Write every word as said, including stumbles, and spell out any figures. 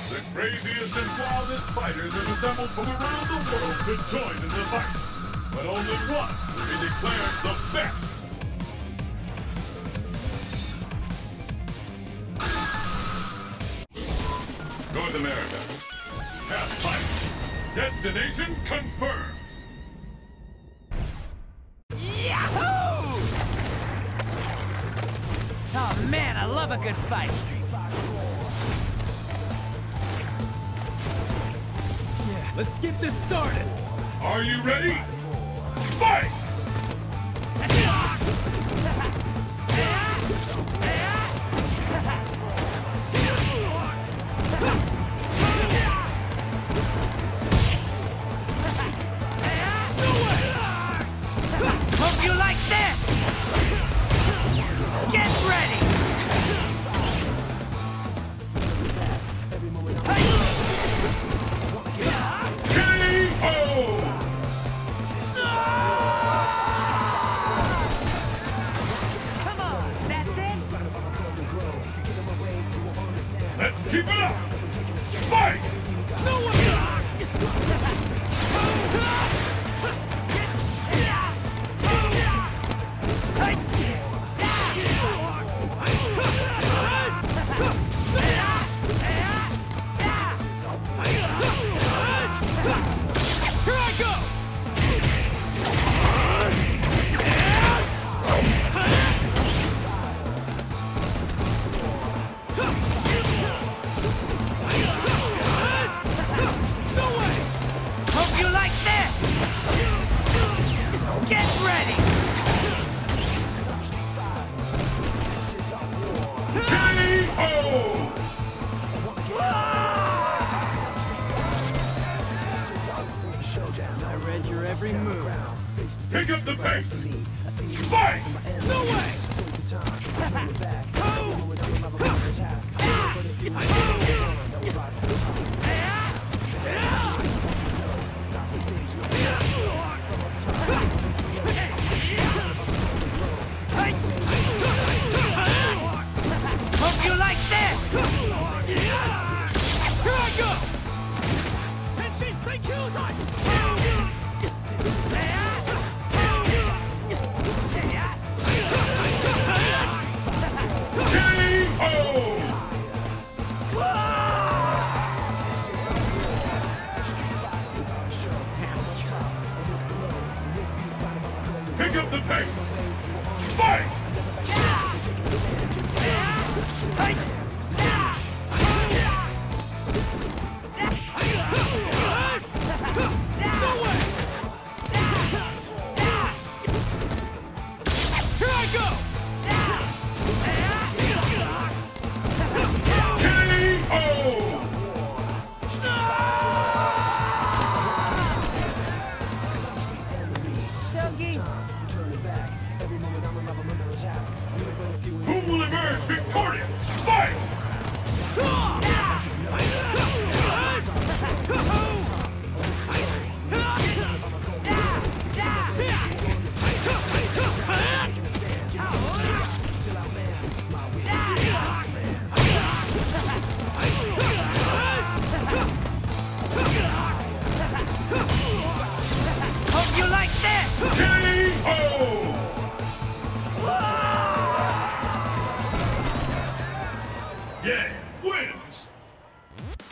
The craziest and wildest fighters have assembled from around the world to join in the fight. But only one will be declared the best. North America. Half fight. Destination confirmed. Yahoo! Oh man, I love a good fight. Yeah, let's get this started. Are you ready? Fight! Hope you like this! Get ready! K O! Come on, that's it? Let's keep it up! Fight! No one! I read your every move. Pick up the pace! Fight! No way! Hope you like this! Here I go! Tenshin, take kills on! Pick up the pace! Fight! Here I go! K O! Who will emerge victorious? Fight! Hope you like this! K O! Yeah, wins!